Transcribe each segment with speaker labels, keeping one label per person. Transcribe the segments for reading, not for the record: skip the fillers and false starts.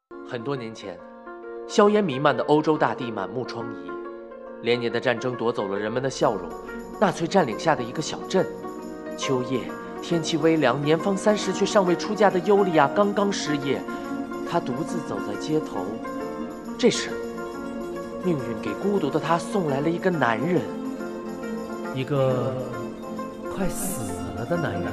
Speaker 1: 很多年前，硝烟弥漫的欧洲大地满目疮痍，连年的战争夺走了人们的笑容。纳粹占领下的一个小镇，秋夜，天气微凉，年方30却尚未出嫁的尤利亚刚刚失业，她独自走在街头。这时，命运给孤独的她送来了一个男人，一个快死了的男人。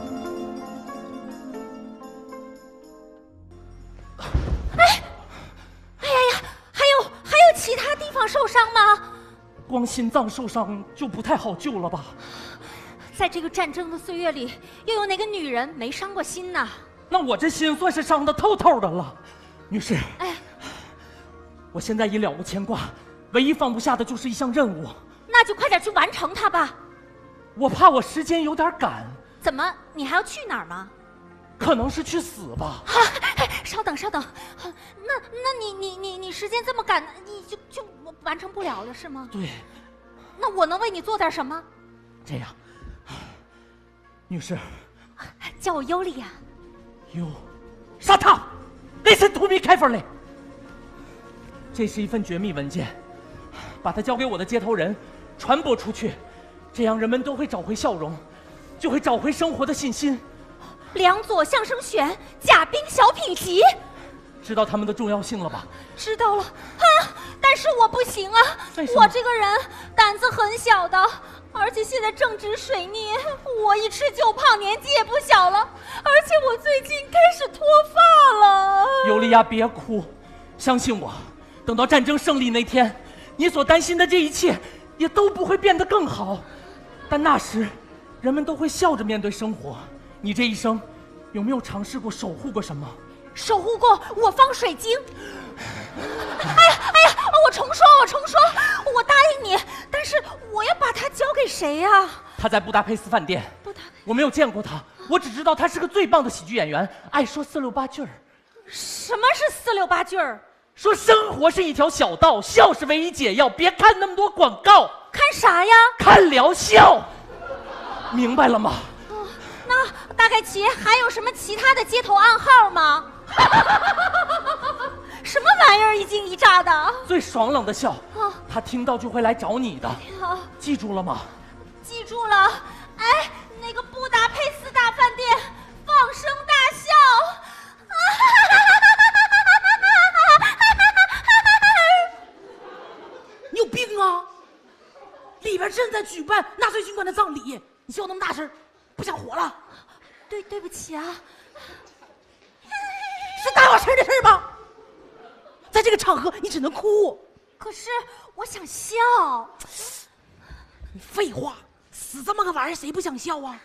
Speaker 2: 其他地方受伤吗？
Speaker 3: 光心脏受伤就不太好救了吧？
Speaker 2: 在这个战争的岁月里，又有哪个女人没伤过心呢？
Speaker 3: 那我这心算是伤得透透的了，女士。
Speaker 2: 哎，
Speaker 3: 我现在已了无牵挂，唯一放不下的就是一项任务。
Speaker 2: 那就快点去完成它吧。
Speaker 3: 我怕我时间有点赶。
Speaker 2: 怎么，你还要去哪儿吗？
Speaker 3: 可能是去死吧。
Speaker 2: 稍等，那你时间这么赶，你就完成不了了是吗？
Speaker 3: 对。
Speaker 2: 那我能为你做点什么？
Speaker 3: 这样，女士，
Speaker 2: 叫我尤利亚。
Speaker 3: 杀他 ！Listen to me carefully。这是一份绝密文件，把它交给我的接头人，传播出去，这样人们都会找回笑容，就会找回生活的信心。
Speaker 2: 梁左相声选甲兵小品集，
Speaker 3: 知道他们的重要性了吧？
Speaker 2: 知道了啊，但是我不行啊，我这个人胆子很小的，而且现在正值水逆，我一吃就胖，年纪也不小了，而且我最近开始脱发了。
Speaker 3: 尤利亚，别哭，相信我，等到战争胜利那天，你所担心的这一切也都不会变得更好，但那时人们都会笑着面对生活。你这一生有没有尝试过守护过什么？
Speaker 2: 守护过我方水晶。哎呀，我重说，我答应你，但是我要把它交给谁呀？
Speaker 3: 他在布达佩斯饭店。我没有见过他，我只知道他是个最棒的喜剧演员，爱说4、6、8句儿。
Speaker 2: 什么是4、6、8句儿？
Speaker 3: 说生活是一条小道，笑是唯一解药，别看那么多广告。
Speaker 2: 看啥呀？
Speaker 3: 看疗效。明白了吗？
Speaker 2: 那大概其还有什么其他的街头暗号吗？什么玩意儿，一惊一乍的？
Speaker 3: 最爽朗的笑，他听到就会来找你的。记住了吗？
Speaker 2: 记住了。哎，那个布达佩斯大饭店，放声大笑。
Speaker 4: 你有病啊！里边正在举办纳粹军官的葬礼，你笑那么大声，不想活了？
Speaker 2: 对不起啊，
Speaker 4: 是大话声的事吗？在这个场合，你只能哭。
Speaker 2: 可是我想笑。
Speaker 4: 你废话，死这么个玩意儿，谁不想笑啊？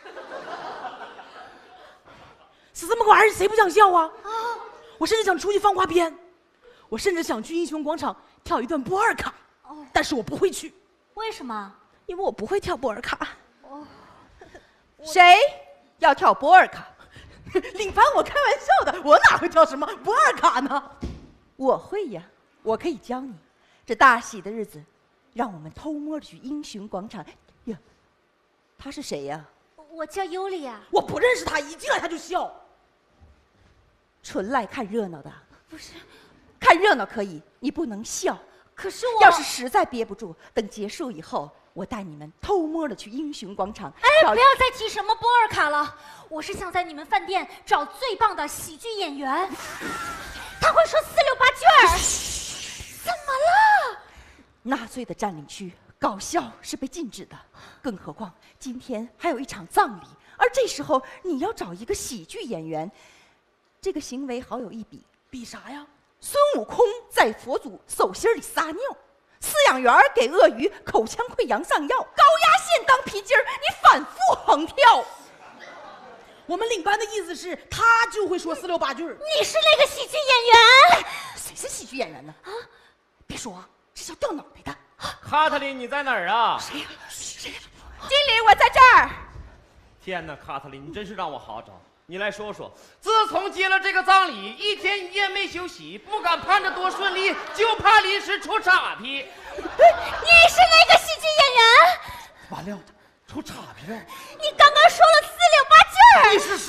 Speaker 4: 死这么个玩意儿，谁不想笑啊？我甚至想出去放花鞭，我甚至想去英雄广场跳一段波尔卡，但是我不会去。
Speaker 2: 为什么？
Speaker 4: 因为我不会跳波尔卡。
Speaker 5: 谁要跳波尔卡？
Speaker 4: 领班，我开玩笑的，我哪会跳什么波尔卡呢？
Speaker 5: 我会呀，我可以教你。这大喜的日子，让我们偷摸的去英雄广场。呀，他是谁呀？
Speaker 2: 我叫尤利亚。
Speaker 4: 我不认识他，一进来他就笑。
Speaker 5: 纯来看热闹的？
Speaker 2: 不是，
Speaker 5: 看热闹可以，你不能笑。
Speaker 2: 可是我
Speaker 5: 要是实在憋不住，等结束以后，我带你们偷摸的去英雄广场。
Speaker 2: 哎，不要再提什么波尔卡了，我是想在你们饭店找最棒的喜剧演员，他会说4、6、8句儿。怎么了？
Speaker 5: 纳粹的占领区搞笑是被禁止的，更何况今天还有一场葬礼，而这时候你要找一个喜剧演员，这个行为好有一比。
Speaker 4: 比啥呀？
Speaker 5: 孙悟空在佛祖手心里撒尿，饲养员给鳄鱼口腔溃疡上药，高压线当皮筋儿，你反复横跳。
Speaker 4: 我们领班的意思是，他就会说4、6、8句。
Speaker 2: 你是那个喜剧演员？
Speaker 5: 谁是喜剧演员呢？别说啊，这叫掉脑袋的。
Speaker 6: 卡特琳，你在哪儿啊？
Speaker 5: 谁呀？经理，我在这儿。
Speaker 6: 天哪，卡特琳，你真是让我好找。你来说说，自从接了这个葬礼，一天一夜没休息，不敢盼着多顺利，就怕临时出岔劈。
Speaker 2: 你是那个喜剧演员？
Speaker 3: 完了，出岔劈了。
Speaker 2: 你刚刚说了4、6、8句儿。
Speaker 3: 你是谁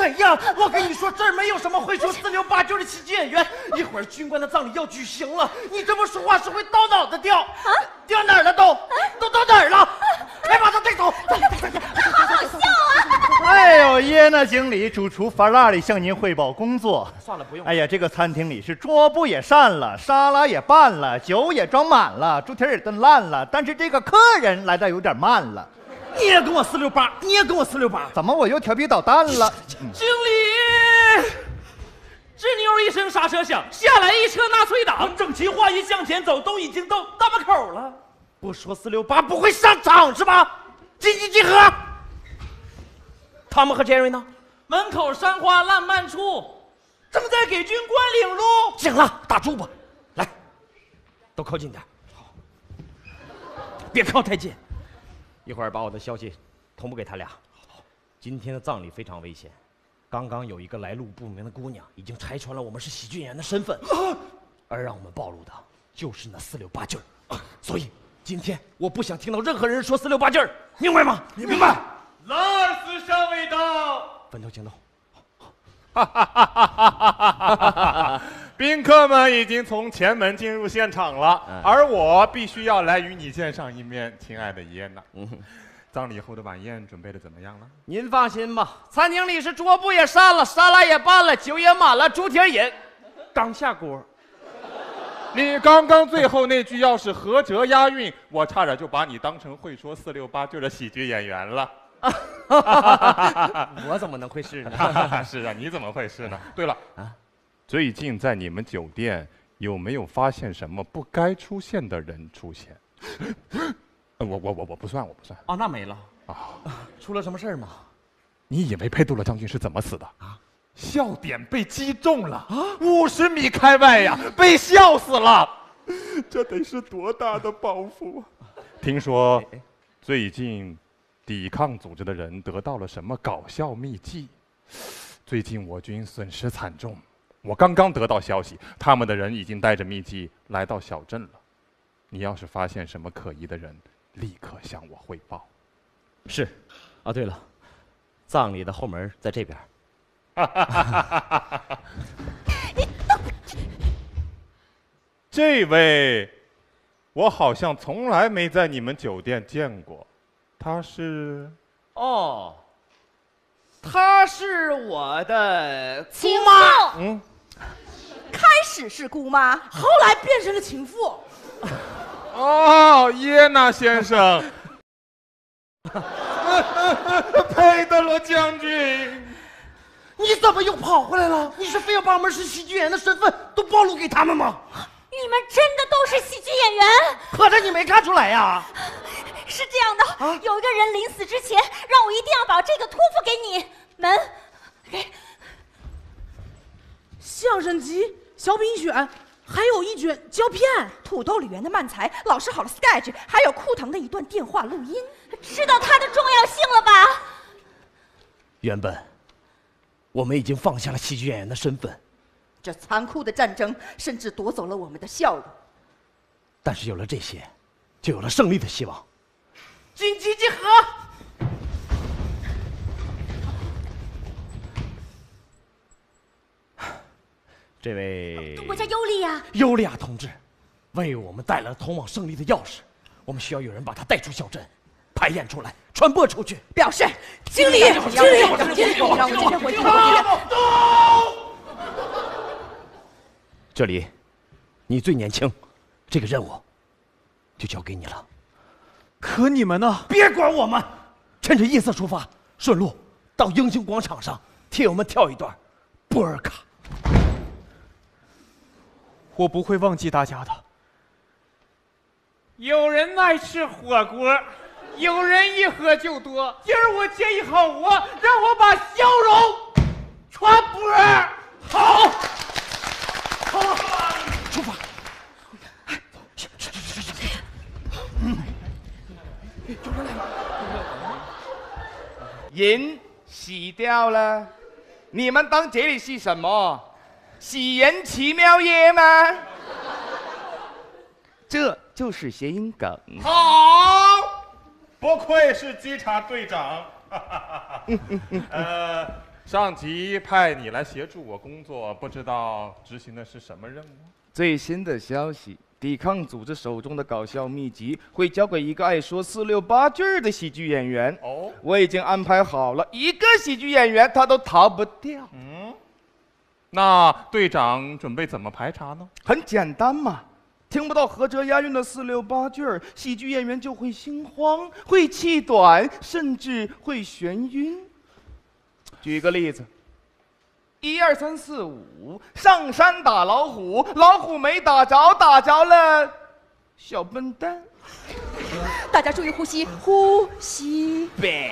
Speaker 6: 怎样？我跟你说，这儿没有什么会说4六8句的喜剧演员。一会儿军官的葬礼要举行了，你这么说话是会到脑袋掉。掉哪儿了都到哪儿了？快把他带走！
Speaker 2: 好好笑啊！
Speaker 7: 哎呦，耶娜经理，主厨法拉里向您汇报工作。
Speaker 6: 算了，不用。
Speaker 7: 哎呀，这个餐厅里是桌布也扇了，沙拉也拌了，酒也装满了，猪蹄也炖烂了，但是这个客人来的有点慢了。
Speaker 6: 你也跟我4六8，你也跟我4六8，
Speaker 7: 怎么我又调皮捣蛋了？
Speaker 3: 经理，吱扭一声刹车响，下来一车纳粹党，整齐划一向前走，都已经到大门口了。
Speaker 6: 不说4六8不会上场是吧？集合。他们和杰瑞呢？
Speaker 3: 门口山花烂漫处，正在给军官领路。
Speaker 6: 行了，打住吧，来，都靠近点，好，别靠太近。一会儿把我的消息同步给他俩。今天的葬礼非常危险，刚刚有一个来路不明的姑娘已经拆穿了我们是喜剧演员的身份，而让我们暴露的就是那4六8句儿。所以今天我不想听到任何人说4六8句儿，明白吗？明白。
Speaker 3: 劳尔斯尚未到，
Speaker 6: 分头行动。
Speaker 8: 宾客们已经从前门进入现场了，而我必须要来与你见上一面，亲爱的耶娜。葬礼后的晚宴准备的怎么样了？
Speaker 6: 您放心吧，餐厅里是桌布也扇了，沙拉也拌了，酒也满了，猪蹄也刚下锅。
Speaker 8: 你刚刚最后那句要是合辙押韵，我差点就把你当成会说4六8句的喜剧演员了。
Speaker 6: 我怎么能会是呢？
Speaker 8: 是啊，你怎么会是呢？对了，最近在你们酒店有没有发现什么不该出现的人出现？我不算，我不算。
Speaker 6: 哦，那没了
Speaker 8: 啊？
Speaker 6: 出了什么事儿吗？
Speaker 8: 你以为佩杜勒将军是怎么死的啊？笑点被击中了，50米开外呀，被笑死了。这得是多大的报复啊！听说最近抵抗组织的人得到了什么搞笑秘技？最近我军损失惨重，我刚刚得到消息，他们的人已经带着秘技来到小镇了。你要是发现什么可疑的人，立刻向我汇报。
Speaker 6: 是，啊，对了，葬礼的后门在这边。
Speaker 8: 这位，我好像从来没在你们酒店见过。他是？
Speaker 6: 哦，她是我的
Speaker 2: 情
Speaker 6: 姑妈。
Speaker 2: 妇。
Speaker 5: 开始是姑妈，
Speaker 4: 后来变成了情妇。
Speaker 8: 哦，耶娜先生。佩德罗将军。
Speaker 6: 你怎么又跑回来了？你是非要把我们是喜剧演员的身份都暴露给他们吗？
Speaker 2: 你们真的都是喜剧演员？
Speaker 6: 合着你没看出来呀？
Speaker 2: 是这样的，有一个人临死之前让我一定要把这个托付给你们。
Speaker 4: 相声集、小品选，还有一卷胶片，
Speaker 5: 土豆里圆的漫才，老师好了 sketch， 还有库腾的一段电话录音。
Speaker 2: 知道它的重要性了吧？
Speaker 6: 原本我们已经放下了喜剧演员的身份，
Speaker 5: 这残酷的战争甚至夺走了我们的笑容。
Speaker 6: 但是有了这些，就有了胜利的希望。紧急集合！这位，
Speaker 2: 我叫尤利亚。
Speaker 6: 尤利亚同志，为我们带来了通往胜利的钥匙。我们需要有人把它带出小镇，排演出来，传播出去。
Speaker 5: 表示，
Speaker 4: 经理，
Speaker 5: 让我今天回去。
Speaker 6: 这里，你最年轻，这个任务就交给你了。
Speaker 3: 可你们呢？
Speaker 6: 别管我们，趁着夜色出发，顺路到英雄广场上替我们跳一段波尔卡。
Speaker 3: 我不会忘记大家的。有人爱吃火锅，有人一喝就多。今儿我建议好我，让我把笑容传播。好，好，
Speaker 6: 出发。
Speaker 9: 人洗掉了，你们当这里是什么？喜人奇妙夜吗？这就是谐音梗。
Speaker 8: 好，不愧是稽查队长。 上级派你来协助我工作，不知道执行的是什么任务？
Speaker 9: 最新的消息，抵抗组织手中的搞笑秘籍会交给一个爱说4、6、8句的喜剧演员。
Speaker 8: 哦，
Speaker 9: 我已经安排好了，一个喜剧演员他都逃不掉。
Speaker 8: 那队长准备怎么排查呢？
Speaker 9: 很简单嘛，听不到合辙押韵的4、6、8句儿，喜剧演员就会心慌，会气短，甚至会眩晕。举个例子，1、2、3、4、5，上山打老虎，老虎没打着，打着了小笨蛋。
Speaker 5: 大家注意呼吸，呼吸。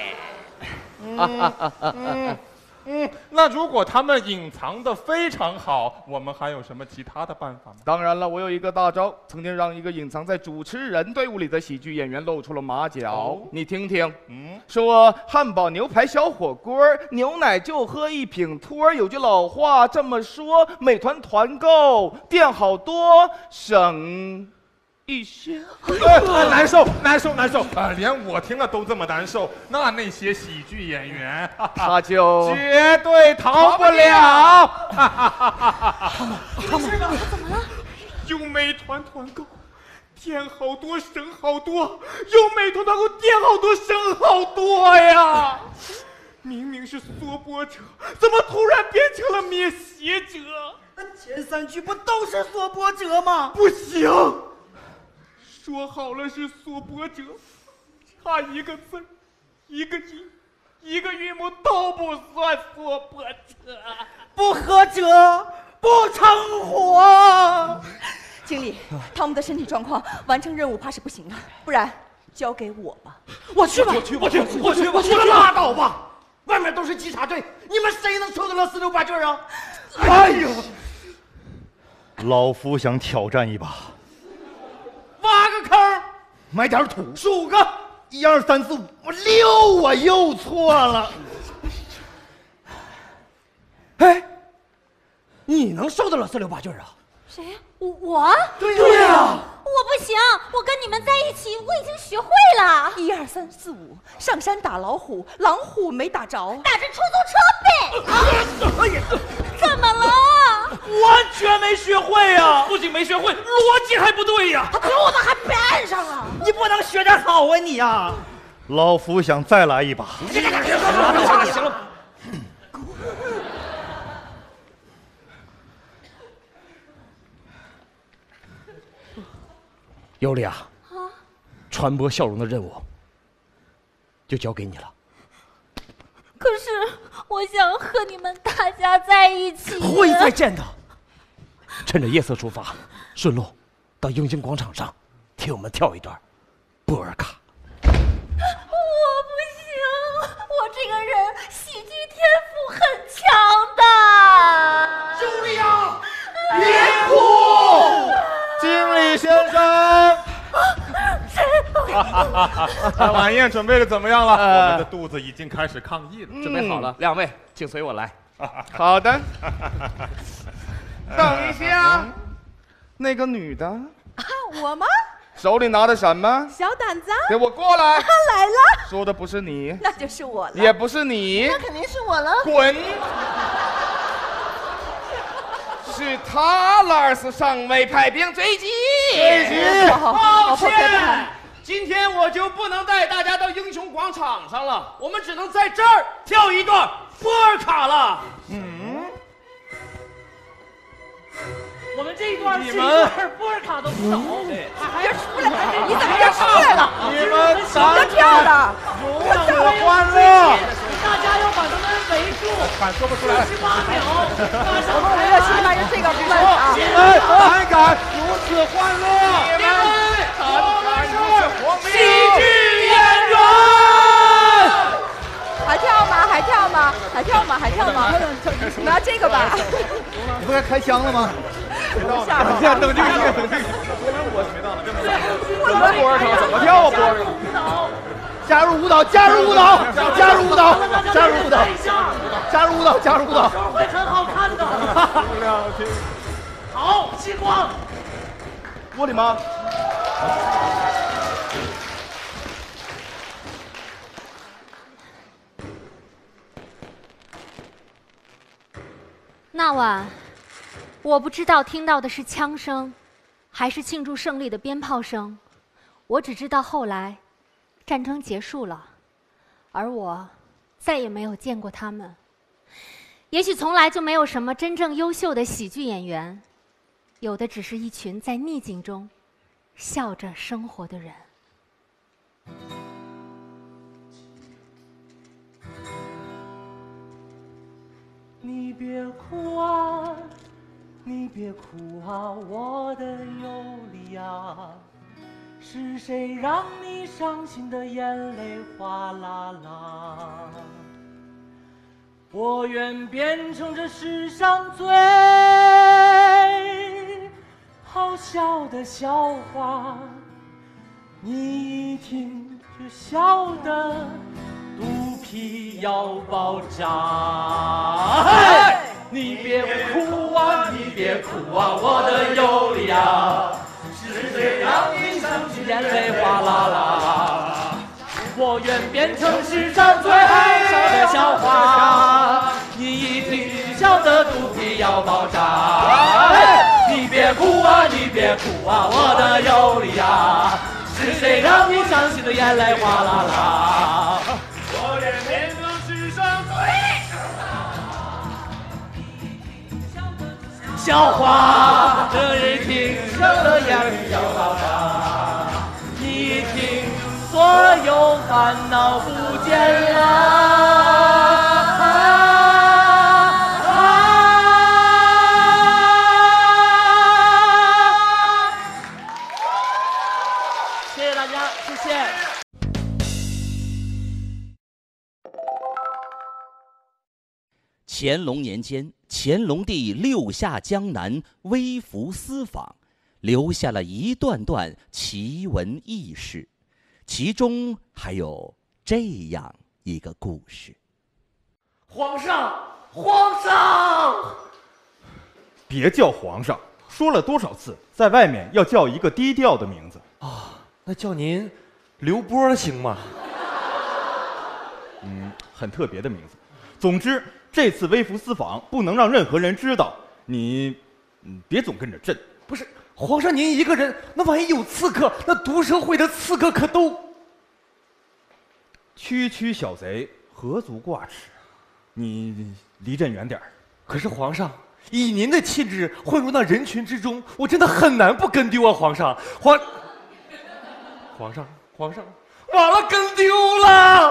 Speaker 8: 那如果他们隐藏的非常好，我们还有什么其他的办法吗？
Speaker 9: 当然了，我有一个大招，曾经让一个隐藏在主持人队伍里的喜剧演员露出了马脚。你听听，说汉堡、牛排、小火锅，牛奶就喝一品脱。有句老话这么说：美团团购店好多，省一些。
Speaker 8: 难受，难受，难受！连我听了都这么难受，那些喜剧演员，
Speaker 9: 他就
Speaker 8: 绝对逃不了。
Speaker 2: 怎么了？
Speaker 8: 有美团团购，店好多，省好多；有美团团购，店好多，省好多呀！明明是缩播者，怎么突然变成了灭邪者？
Speaker 10: 那前3句不都是缩播者吗？
Speaker 8: 不行！说好了是缩播者，差一个字，一个音，一个韵母都不算缩播者。
Speaker 10: 不合辙，不成活。
Speaker 5: 经理，汤姆的身体状况，完成任务怕是不行了，不然交给我吧。
Speaker 10: 我去吧，我去，
Speaker 7: 拉倒吧！
Speaker 10: 外面都是稽查队，你们谁能受得了4、6、8句啊？
Speaker 7: 哎呦，老夫想挑战一把。
Speaker 10: 挖个坑，
Speaker 7: 埋点土，数个1、2、3、4、5、6，我又错了。
Speaker 10: 哎，你能受得了4、6、8句啊？
Speaker 2: 谁？我？
Speaker 10: 对呀，
Speaker 2: 我不行，我跟你们在一起，我已经学会了。
Speaker 5: 1、2、3、4、5，上山打老虎，老虎没打着，
Speaker 2: 打着出租车呗。怎么了？
Speaker 3: 完全没学会呀！不仅没学会，逻辑还不对呀！
Speaker 10: 他裤子还没按上啊！你不能学点好啊你呀！
Speaker 7: 老夫想再来一把。
Speaker 10: 行了。
Speaker 6: 尤利亚，传播笑容的任务就交给你了。
Speaker 2: 可是我想和你们大家在一起。
Speaker 6: 会再见的。趁着夜色出发，顺路到英雄广场上替我们跳一段波尔卡。
Speaker 2: 我不行，我这个人喜剧天赋很强的。
Speaker 10: 茱莉亚，
Speaker 7: 别哭！经理先生。
Speaker 8: 晚宴准备的怎么样了？我们的肚子已经开始抗议了。
Speaker 6: 准备好了，2位，请随我来。
Speaker 9: 好的。等一下，那个女的
Speaker 5: 啊，我吗？
Speaker 9: 手里拿的什么？
Speaker 5: 小胆子。
Speaker 9: 给我过来！
Speaker 5: 他来了。
Speaker 9: 说的不是你，
Speaker 5: 那就是我了。
Speaker 9: 也不是你，
Speaker 5: 那肯定是我了。
Speaker 9: 滚！是他，拉尔斯上尉派兵追击。
Speaker 10: 抱歉，今天我就不能带大家到英雄广场上了，我们只能在这儿跳一段波尔卡了。
Speaker 3: 我们这一段是一段波尔卡的舞蹈，
Speaker 5: 别出来！你怎么就出来了？
Speaker 7: 你们
Speaker 5: 怎么跳的？
Speaker 7: 如此欢乐！
Speaker 3: 大家要把他们围住，
Speaker 8: 喊说不出来。
Speaker 3: 18秒，
Speaker 5: 我们围了7万人，这个不问啊！
Speaker 7: 你们胆敢如此欢乐？
Speaker 10: 你们
Speaker 7: 喜
Speaker 10: 剧演员，
Speaker 5: 还跳吗？还跳吗？还跳吗？还跳吗？拿这个吧。
Speaker 7: 你不该开枪了吗？
Speaker 5: 下吧。
Speaker 7: 等这个音乐，等这个。我没到呢，真的。波尔卡怎么跳啊？波尔卡。加入舞蹈，加入舞蹈，加入舞蹈，加入舞蹈，加入舞蹈，加入舞蹈，
Speaker 3: 会很好看的。好，激光。
Speaker 9: 我的妈！
Speaker 2: 那晚，我不知道听到的是枪声，还是庆祝胜利的鞭炮声。我只知道后来，战争结束了，而我再也没有见过他们。也许从来就没有什么真正优秀的喜剧演员，有的只是一群在逆境中笑着生活的人。
Speaker 3: 你别哭啊，你别哭啊，我的尤里亚，是谁让你伤心的眼泪哗啦啦？我愿变成这世上最好笑的笑话，你一听就笑得肚皮要爆炸。你别哭啊，你别哭啊，我的尤里亚，是谁让你伤心眼泪哗啦啦？我愿变成世上最好笑的笑话，你一听笑得肚皮要爆炸。你别哭啊，你别哭啊，我的尤里亚，是谁让你伤心的眼泪哗啦啦？我愿变成世上最笑话，这一听笑得眼泪要爆炸，你一听所有烦恼不见了。谢谢大家，谢谢。
Speaker 11: 乾隆年间，乾隆帝六下江南，微服私访，留下了一段段奇闻异事，其中还有这样一个故事。
Speaker 3: 皇上，皇上！
Speaker 9: 别叫皇上，说了多少次，在外面要叫一个低调的名字
Speaker 1: 啊？那叫您刘波行吗？
Speaker 9: 很特别的名字。总之，这次微服私访不能让任何人知道。你，别总跟着朕。
Speaker 1: 不是，皇上您一个人，那万一有刺客，那毒蛇会的刺客可都……
Speaker 9: 区区小贼，何足挂齿？你离朕远点儿。
Speaker 1: 可是皇上，以您的气质混入那人群之中，我真的很难不跟丢啊！皇上，皇上，完了，跟丢了！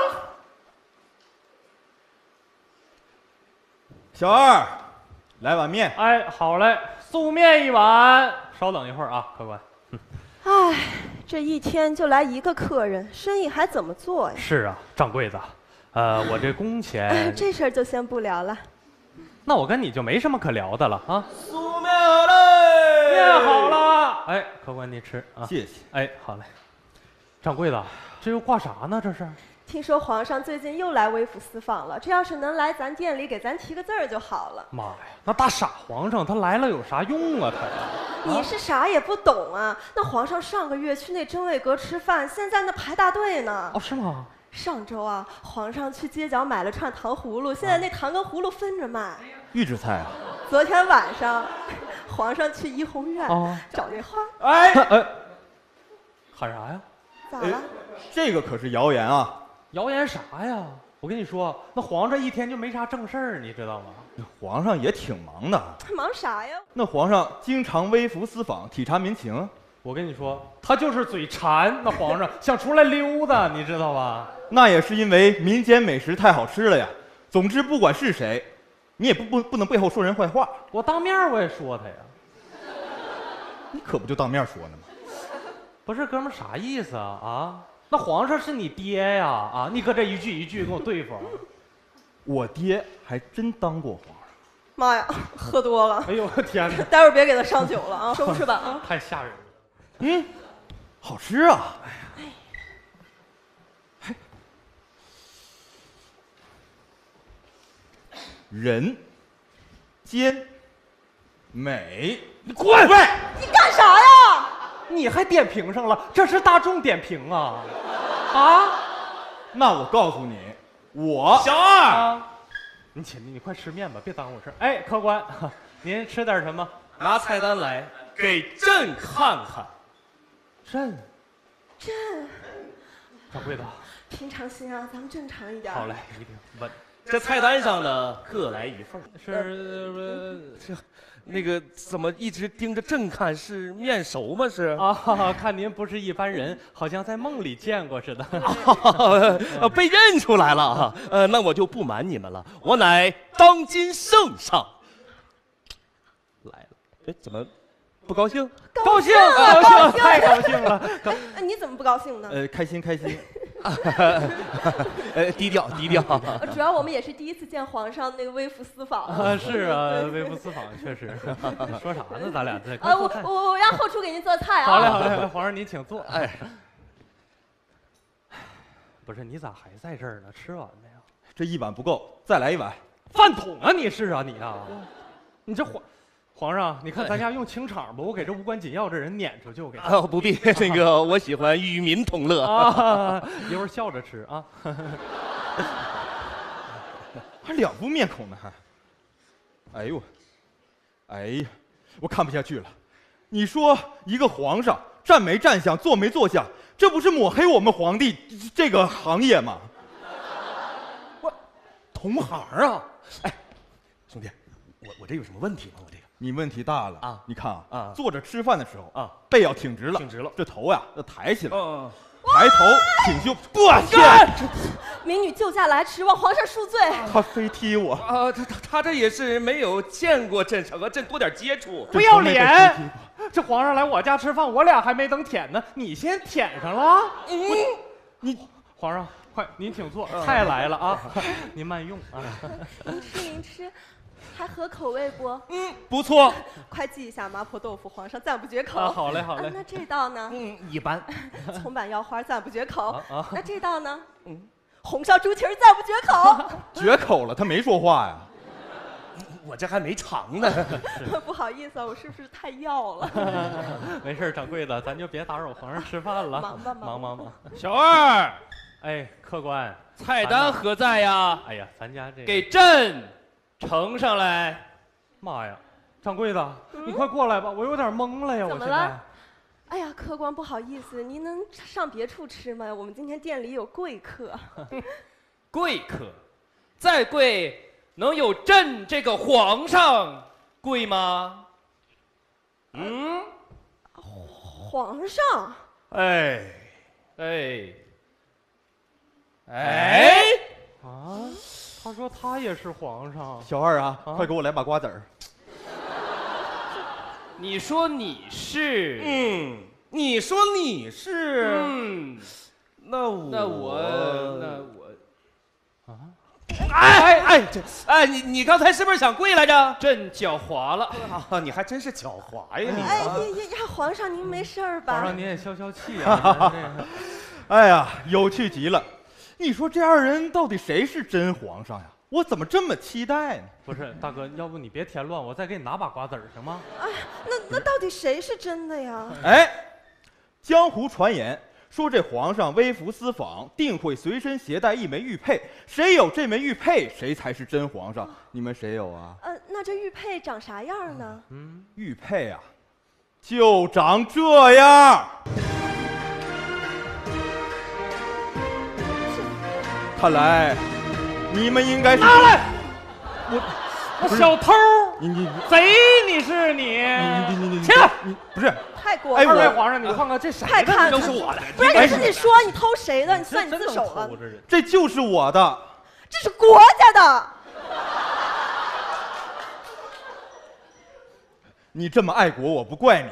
Speaker 9: 小二，来碗面。
Speaker 3: 哎，好嘞，素面一碗。稍等一会儿啊，客官。
Speaker 12: 哎，这一天就来一个客人，生意还怎么做呀？
Speaker 3: 是啊，掌柜的，我这工钱……
Speaker 12: 这事儿就先不聊了。
Speaker 3: 那我跟你就没什么可聊的了啊。
Speaker 9: 素面好嘞，
Speaker 3: 面好了。哎，客官你吃啊。
Speaker 9: 谢谢。
Speaker 3: 哎，好嘞。掌柜的，这又挂啥呢？这是？
Speaker 12: 听说皇上最近又来微服私访了，这要是能来咱店里给咱提个字儿就好了。
Speaker 3: 妈呀，那大傻皇上他来了有啥用啊？他呀，
Speaker 12: 你是啥也不懂啊！那皇上上个月去那真味阁吃饭，现在那排大队呢。
Speaker 3: 哦，是吗？
Speaker 12: 上周啊，皇上去街角买了串糖葫芦，现在那糖跟葫芦分着卖。
Speaker 9: 预制菜啊！
Speaker 12: 昨天晚上，皇上去怡红院找那花。
Speaker 9: 哎，
Speaker 3: 喊啥呀？
Speaker 12: 咋了？
Speaker 9: 这个可是谣言啊！
Speaker 3: 谣言啥呀？我跟你说，那皇上一天就没啥正事儿，你知道吗？
Speaker 9: 皇上也挺忙的。
Speaker 12: 忙啥呀？
Speaker 9: 那皇上经常微服私访，体察民情。
Speaker 3: 我跟你说，他就是嘴馋。那皇上想出来溜达，你知道吧？
Speaker 9: 那也是因为民间美食太好吃了呀。总之，不管是谁，你也不能背后说人坏话。
Speaker 3: 我当面我也说他呀。
Speaker 9: 你可不就当面说呢吗？
Speaker 3: 不是，哥们儿啥意思啊？啊？那皇上是你爹呀！啊，你搁这一句一句跟我对付。
Speaker 9: 我爹还真当过皇上。
Speaker 12: 妈呀，喝多了！
Speaker 3: 哎呦我天哪！
Speaker 12: 待会儿别给他上酒了啊，收拾吧啊！
Speaker 3: 太吓人了。
Speaker 9: 好吃啊！哎呀，人间美，
Speaker 3: 你滚！
Speaker 12: 喂，你干啥呀？
Speaker 3: 你还点评上了？这是大众点评啊！啊？
Speaker 9: 那我告诉你，我
Speaker 10: 小二，
Speaker 3: 你快吃面吧，别耽误事儿。哎，客官，您吃点什么？拿菜单来，给朕看看。朕，掌柜的，
Speaker 12: 平常心啊，咱们正常一点。
Speaker 3: 好嘞，一定稳。
Speaker 10: 这菜单上呢，各来一份。
Speaker 3: 是
Speaker 10: 那个怎么一直盯着朕看？是面熟吗？是
Speaker 3: 啊，看您不是一般人，好像在梦里见过似的。
Speaker 10: 被认出来了啊！那我就不瞒你们了，我乃当今圣上。来了，哎，怎么不高兴？
Speaker 3: 高兴，高兴，太高兴了！
Speaker 12: 你怎么不高兴呢？
Speaker 9: 开心开心。
Speaker 10: 低调低调。
Speaker 12: 主要我们也是第一次见皇上那个微服私访啊。
Speaker 3: 是啊，微服私访确实。说啥呢？咱俩这。
Speaker 12: 我让后厨给您做菜啊。
Speaker 3: 好嘞好嘞，皇上您请坐。
Speaker 10: 哎，
Speaker 3: 不是你咋还在这儿呢？吃完没有？
Speaker 9: 这一碗不够，再来一碗。
Speaker 3: 饭桶啊你是啊你啊！你这皇上，你看咱家用清场吧，我给这无关紧要这人撵出去，我给。
Speaker 10: 不必，那个我喜欢与民同乐
Speaker 3: 啊，一会儿笑着吃啊。
Speaker 9: 还两副面孔呢还。哎呦，哎呀，我看不下去了。你说一个皇上站没站相，坐没坐相，这不是抹黑我们皇帝这个行业吗？
Speaker 10: 我同行啊！哎，兄弟，我这有什么问题吗？我这个。
Speaker 9: 你问题大了
Speaker 10: 啊！
Speaker 9: 你看
Speaker 10: 啊，
Speaker 9: 坐着吃饭的时候
Speaker 10: 啊，
Speaker 9: 背要挺直了，
Speaker 10: 挺直了，
Speaker 9: 这头呀要抬起来，抬头挺胸。我去！
Speaker 12: 民女救驾来迟，望皇上恕罪。
Speaker 9: 他非踢我
Speaker 10: 啊！他这也是没有见过朕，想和朕多点接触。
Speaker 3: 不要脸！这皇上来我家吃饭，我俩还没等舔呢，你先舔上了。你皇上快，您请坐，菜来了啊，您慢用啊。
Speaker 12: 您吃。还合口味不？
Speaker 10: 不错。
Speaker 12: 快记一下麻婆豆腐，皇上赞不绝口。
Speaker 3: 好嘞，好嘞。
Speaker 12: 那这道呢？
Speaker 10: 一般。
Speaker 12: 葱板腰花赞不绝口。那这道呢？红烧猪蹄儿赞不绝口。
Speaker 9: 绝口了，他没说话呀。
Speaker 10: 我这还没尝呢。
Speaker 12: 不好意思啊，我是不是太要了？
Speaker 3: 没事，掌柜的，咱就别打扰皇上吃饭了。
Speaker 12: 忙吧，
Speaker 3: 忙。
Speaker 10: 小二，
Speaker 3: 哎，客官，
Speaker 10: 菜单何在呀？
Speaker 3: 哎呀，咱家这
Speaker 10: 给朕。呈上来！
Speaker 3: 妈呀，掌柜的，你快过来吧，我有点懵了呀！
Speaker 12: 怎么了？哎呀，客官不好意思，您能上别处吃吗？我们今天店里有贵客。
Speaker 10: 贵客，再贵能有朕这个皇上贵吗？
Speaker 12: 皇上？
Speaker 10: 哎
Speaker 3: 啊！他说他也是皇上。
Speaker 9: 小二啊，快给我来把瓜子儿。
Speaker 10: 你说你是，你说你是，那我，啊，哎，你刚才是不是想跪来着？
Speaker 3: 朕狡猾了
Speaker 10: 啊！你还真是狡猾呀你！
Speaker 12: 哎，皇上您没事吧？
Speaker 3: 皇上您也消消气啊！
Speaker 9: 哎呀，有趣极了。你说这二人到底谁是真皇上呀？我怎么这么期待呢？
Speaker 3: 不是大哥，要不你别添乱，我再给你拿把瓜子儿行吗？
Speaker 12: 哎，那到底谁是真的呀？
Speaker 9: 哎，江湖传言说这皇上微服私访，定会随身携带一枚玉佩，谁有这枚玉佩，谁才是真皇上。你们谁有啊？
Speaker 12: 那这玉佩长啥样呢？
Speaker 9: 玉佩啊，就长这样。看来你们应该是
Speaker 3: 拿来！我小偷！
Speaker 9: 你
Speaker 3: 贼！你是你起来！
Speaker 9: 你不是
Speaker 12: 太过分了！
Speaker 3: 二位皇上，你看看这谁
Speaker 12: 太看
Speaker 3: 都是我的，
Speaker 12: 不是你自己说你偷谁的？你算你自首了。
Speaker 9: 这就是我的，
Speaker 12: 这是国家的。
Speaker 9: 你这么爱国，我不怪你。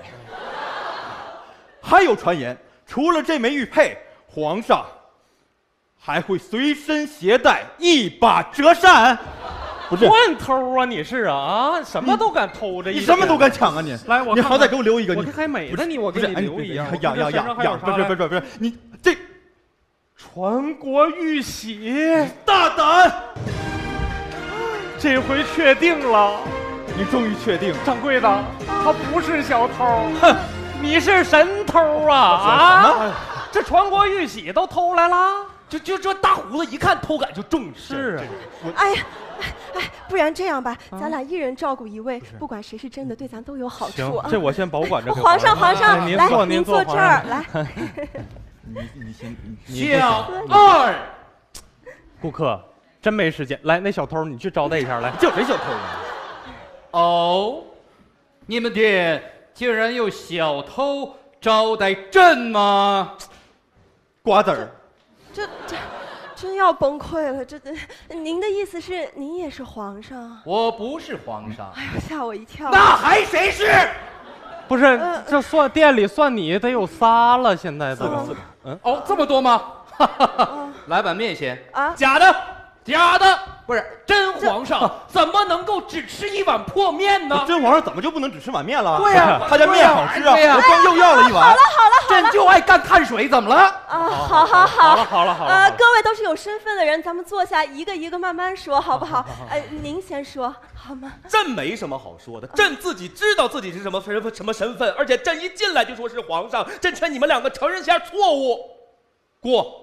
Speaker 9: 还有传言，除了这枚玉佩，皇上还会随身携带一把折扇。不是
Speaker 3: 惯偷啊！你是啊？什么都敢偷着，
Speaker 9: 你什么都敢抢啊你！
Speaker 3: 来，
Speaker 9: 你好歹给我留一个，
Speaker 3: 我这还美的你，我给你留一样。
Speaker 9: 养，不是，你这
Speaker 3: 传国玉玺，
Speaker 9: 大胆！
Speaker 3: 这回确定了，
Speaker 9: 你终于确定，
Speaker 3: 掌柜的，他不是小偷，哼，你是神偷啊！啊，这传国玉玺都偷来了。
Speaker 10: 就这大胡子一看偷感就重视。
Speaker 3: 是啊，
Speaker 12: 哎呀， 不然这样吧，咱俩一人照顾一位，不管谁是真的，对咱都有好处啊。
Speaker 6: 这我先保管着。
Speaker 12: 皇上，来，您坐这儿来。
Speaker 6: 你先，
Speaker 3: 小二，
Speaker 6: 顾客真没时间。来，那小偷你去招待一下来。
Speaker 9: 叫谁小偷啊？
Speaker 3: 哦，你们店竟然有小偷招待朕吗？
Speaker 9: 瓜子儿，
Speaker 12: 这真要崩溃了。您的意思是您也是皇上？
Speaker 3: 我不是皇上。
Speaker 12: 哎呀，吓我一跳。
Speaker 3: 那还谁是？
Speaker 6: 不是，这算店里算你得有仨了，现在都。
Speaker 3: 哦，这么多吗？来碗面先。
Speaker 12: 啊，
Speaker 3: 假的，不是真皇上怎么能够只吃一碗破面呢？
Speaker 9: 真皇上怎么就不能只吃碗面了？
Speaker 3: 对呀，
Speaker 9: 他家面好吃啊，
Speaker 3: 我
Speaker 9: 刚又要了一碗。
Speaker 12: 好了，
Speaker 3: 朕就爱干碳水，怎么了？
Speaker 12: 啊，好了。
Speaker 6: 了。
Speaker 12: 各位都是有身份的人，咱们坐下，一个一个慢慢说，好不好？您先说好吗？
Speaker 10: 朕没什么好说的，朕自己知道自己是什么身份，而且朕一进来就说是皇上，朕劝你们两个承认下错误，过。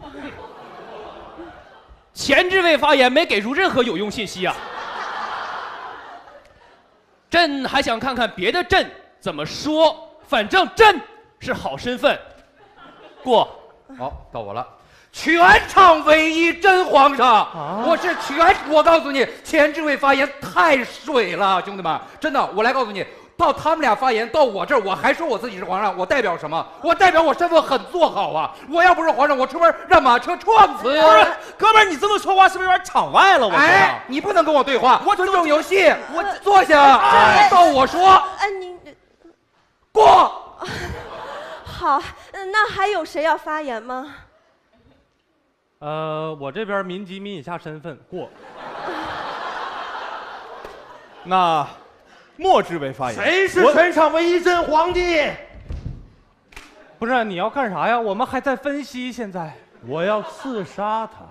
Speaker 3: 前置位发言没给出任何有用信息啊！朕还想看看别的朕怎么说，反正朕是好身份。过。好，到我了。全场唯一真皇上，我是我告诉你，前置位发言太水了，兄弟们，真的，我来告诉你。到他们俩发言，到我这儿，我还说我自己是皇上，我代表什么？我代表我身份很做好啊！我要不是皇上，我出门让马车撞死。
Speaker 10: 不是，哥们儿，你这么说话是不是有点场外了？
Speaker 3: 哎，你不能跟我对话，我尊重游戏。我坐下，到我说。
Speaker 12: 您
Speaker 3: 过。
Speaker 12: 好，那还有谁要发言吗？
Speaker 6: 我这边民级民以下身份过。
Speaker 9: 那。莫之为发言，
Speaker 7: 谁是全场唯一真皇帝？
Speaker 6: 不是，你要干啥呀？我们还在分析。现在
Speaker 9: 我要刺杀他。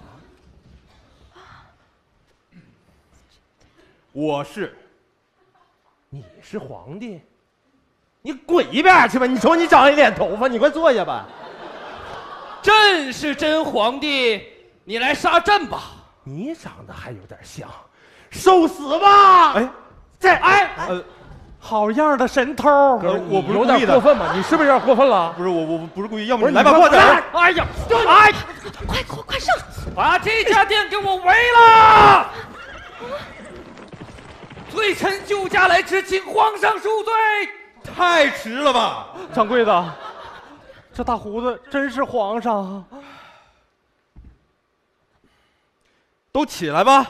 Speaker 6: 你是皇帝？
Speaker 7: 你滚一边去吧！你瞅你长一脸头发，你快坐下吧。
Speaker 3: 朕是真皇帝，你来杀朕吧。
Speaker 7: 你长得还有点像，受死吧！
Speaker 6: 好样的，神偷！
Speaker 9: 我不是
Speaker 6: 有点过分吧？你是不是有点过分了？
Speaker 9: 不是，我不是故意，要不你来把瓜子。
Speaker 3: 哎呀，
Speaker 12: 快上！
Speaker 3: 把这家店给我围了！罪臣救驾来迟，请皇上恕罪。
Speaker 9: 太迟了吧，
Speaker 6: 掌柜的，这大胡子真是皇上？
Speaker 9: 都起来吧。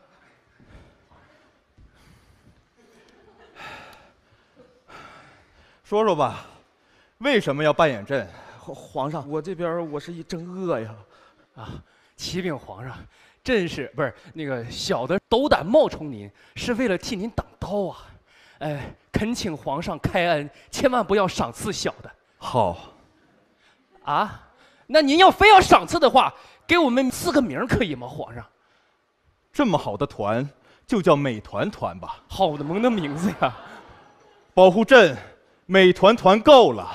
Speaker 9: 说说吧，为什么要扮演朕？
Speaker 13: 皇上，我这边我是一真饿呀！
Speaker 3: 启禀皇上，朕是不是那个小的斗胆冒充您，是为了替您挡刀啊！恳请皇上开恩，千万不要赏赐小的。
Speaker 9: 好。
Speaker 3: 啊，那您要非要赏赐的话，给我们4个名可以吗？皇上，
Speaker 9: 这么好的团，就叫美团团吧。
Speaker 3: 好的萌的名字呀！
Speaker 9: 保护朕。美团团够了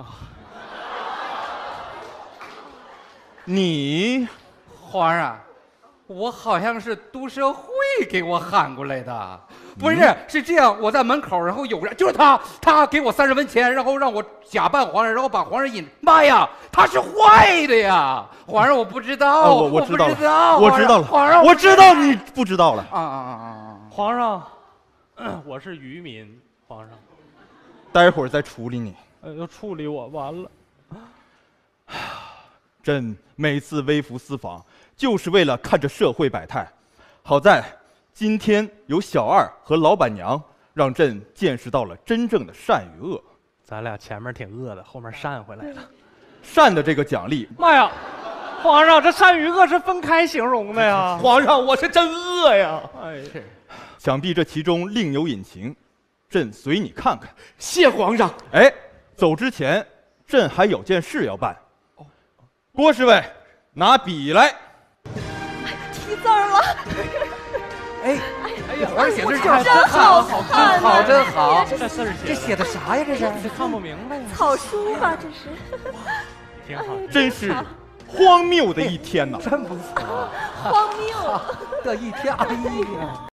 Speaker 9: 你，
Speaker 3: 皇上，我好像是都社会给我喊过来的，不是，是这样，我在门口，然后有人，就是他给我30文钱，然后让我假扮皇上，然后把皇上引，妈呀，他是坏的呀！皇上，我不知道，
Speaker 9: 我知道
Speaker 3: 了，
Speaker 9: 我知道了，
Speaker 3: 皇上，
Speaker 9: 我知道你不知道了
Speaker 6: 皇上，我是渔民，皇上。
Speaker 9: 待会儿再处理你。
Speaker 6: 要处理我，完了。
Speaker 9: 朕每次微服私访，就是为了看着社会百态。好在今天有小二和老板娘，让朕见识到了真正的善与恶。
Speaker 6: 咱俩前面挺恶的，后面善回来了。
Speaker 9: 善的这个奖励，
Speaker 6: 妈呀！皇上，这善与恶是分开形容的呀！
Speaker 10: 皇上，我是真恶呀！
Speaker 6: 哎，
Speaker 9: 想必这其中另有隐情。朕随你看看。
Speaker 3: 谢皇上。
Speaker 9: 哎，走之前，朕还有件事要办。郭侍卫，拿笔来。
Speaker 12: 提字儿了。
Speaker 1: 哎呀，皇上写字
Speaker 12: 真好看，
Speaker 1: 好，真好。
Speaker 6: 这
Speaker 1: 写的啥呀？这是？
Speaker 6: 这看不明白呀。
Speaker 12: 草书吧，这是。
Speaker 6: 挺好。
Speaker 9: 真是
Speaker 8: 荒谬的一天呐！
Speaker 14: 真不错，
Speaker 12: 荒谬
Speaker 14: 的一天，哎呀。